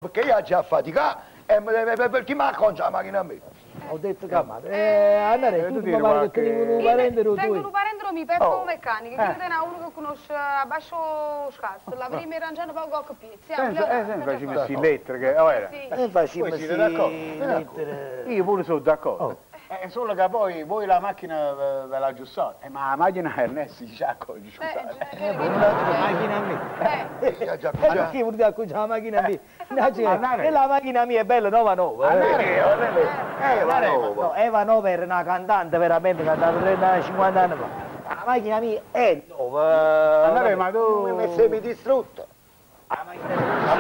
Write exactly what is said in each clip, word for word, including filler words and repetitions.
Perché io già faticato e mi deve per chi mi acconcia la macchina a me. Ho detto che ma eh, andare tu mi pare che tenevo un parentero tu. Tengo un parentero mi perdo un meccanico, che è uno che conosce a basso scarso, la prima rangiano poco a capire. Eh, sempre facciamo queste lettere che ora. E facciamo queste lettere. Io pure sono d'accordo. È solo che poi voi la macchina ve la aggiustate. Ma la macchina Ernesto si accorge, scusate. Eh, la macchina mia. Eh, già perché vuol dire accorge la macchina mia? E la macchina mia è bella nova nova. Eva Nova. Eva Nova era una cantante veramente cantata trenta cinquanta anni fa. La macchina mia è nuova. Andare, ma tu... mi sei distrutto. La macchina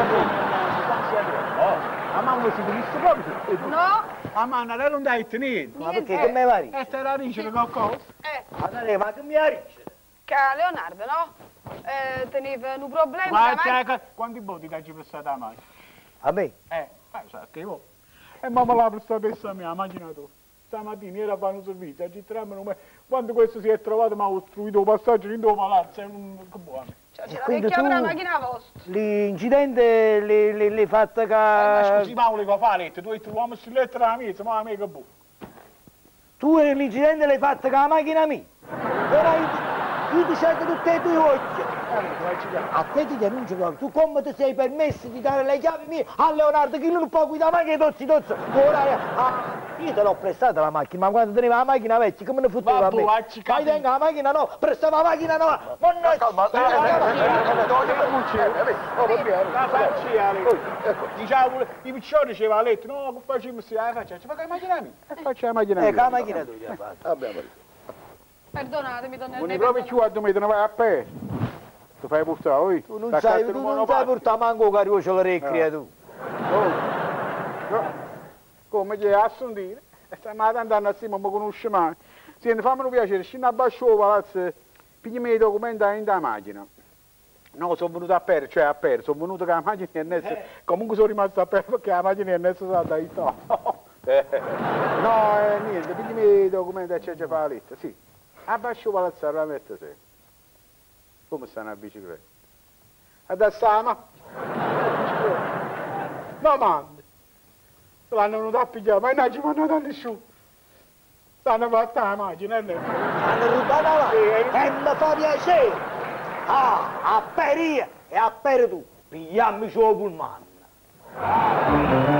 mia. La mamma si diviste proprio? No. La mamma non dai niente. Ma perché che me va a ricere? E te la ricere qualcosa? Eh. Andare, ma che mi ha ricere? Che Leonardo, no? Eh, teneva un problema. Guarda, quanti voti che ci prestata la macchina? A me? Eh, sai che io. E mamma l'ha prestata per mia, immagina tu. Stamattina era a fare un servizio, a Gitramano, quando questo si è trovato mi ha costruito un passaggio in due palazzo, è un... che buono. Cioè, c'è la vecchia per la macchina vostra. L'incidente l'hai fatto che... Ma scusi Paolo, che fa letto? Tu hai trovato messo in lettera la mia, ma a me che buono. Tu l'incidente l'hai fatto con la macchina mia? Ora io ti cerco tutte e due gli occhi. A te ti denuncio proprio, tu come ti sei permesso di dare le chiavi mie a Leonardo che non può guidare la macchina tozzi tozzi. Ora ah, io te l'ho prestata la macchina, ma quando teneva la macchina vecchia come ne fotteva a me? Ma tengo la macchina no, prestava la macchina no, ma no! Calma, diciamo, i piccioni diceva a letto, no, che facciamo se la faccia? Ci fa che macchina mia? E faccia la macchina mia. Eh, che la macchina tu gli hai fatto. Abbiamo Perdonatemi, donna non è proprio più a domenica, non vai a pe. Tu fai portare, oi? Tu non sai, tu non sai portare manco cariocio le recchie, tu. Come gli hai a sentire? E stiamo andando assieme, non mi conosce mai. Senti, fammi un piacere, scendo a bascio il palazzo, pigliami i documenti in da macchina. No, sono venuto a perdere, cioè a perdere, sono venuto con la macchina e Ernesto, comunque sono rimasto a perdere perché la macchina e Ernesto sono da Italia. No, eh, niente, pigliami i documenti e c'è già fa la lista, sì. Abbascio il palazzo, la metto te. Come stanno a bicicletta? Adesso la macchina. No, manda. L'hanno venuto a pigliare, ma non ci vanno da nessuno. L'hanno fatta la macchina, e hanno rubato la macchina? E mi fa piacere. Ah, a perire e a per tu, pigliammi su pullman.